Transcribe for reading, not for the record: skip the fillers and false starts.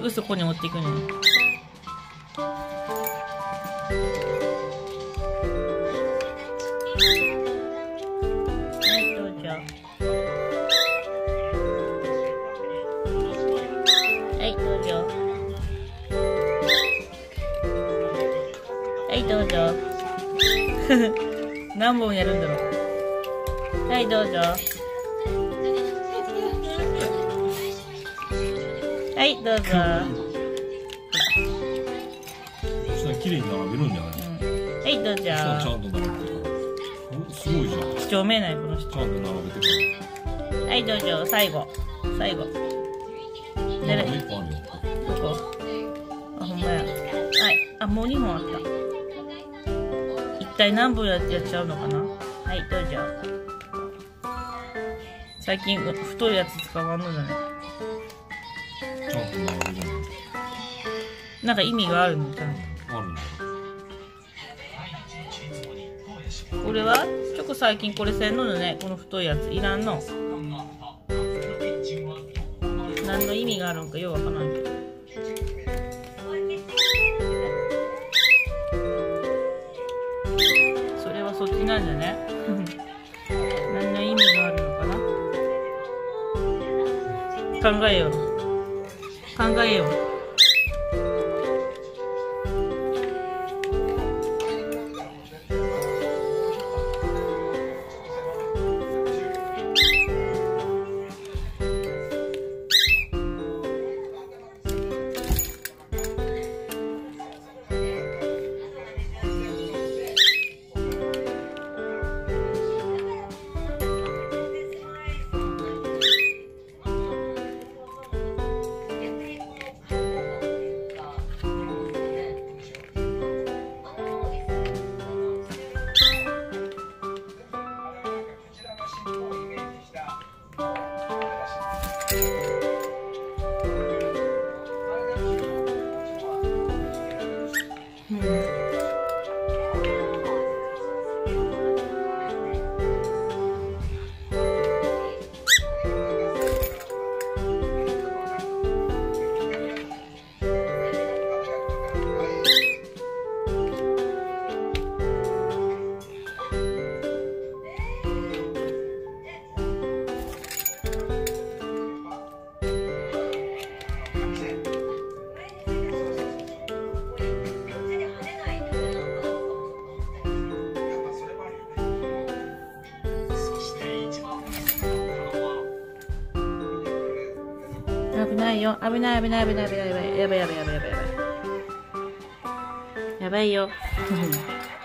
ぐそこに持っていくね。はいどうぞ。はいどうぞ。はいどうぞ。何本やるんだろう。はいどうぞ。はいどうぞ。 そしたら綺麗に並べるんじゃない？ はいどうぞ。 そしたらちゃんと並べてから。すごいじゃん。 几帳面ないこの人。 ちゃんと並べてから。 はいどうぞ。最後。最後。 誰？もう一個あるよ。 どこ？あほんまや。はい。あもう2本あった。一体何本やっちゃうのかな。はいどうぞ。最近太いやつ使わんのだね。 ちゃんと並べるの。 なんか意味があるのちゃんと。 あるんだよ。 これはチョコ最近これせんのよね。この太いやついらんの。何の意味があるのかようわからんけど。それはそっちなんじゃね。何の意味があるのかな。考えよう。考えよう。危ないよ。危ない危ない危ない危ない。やばいやばいやばいやばいやばい。やばいよ。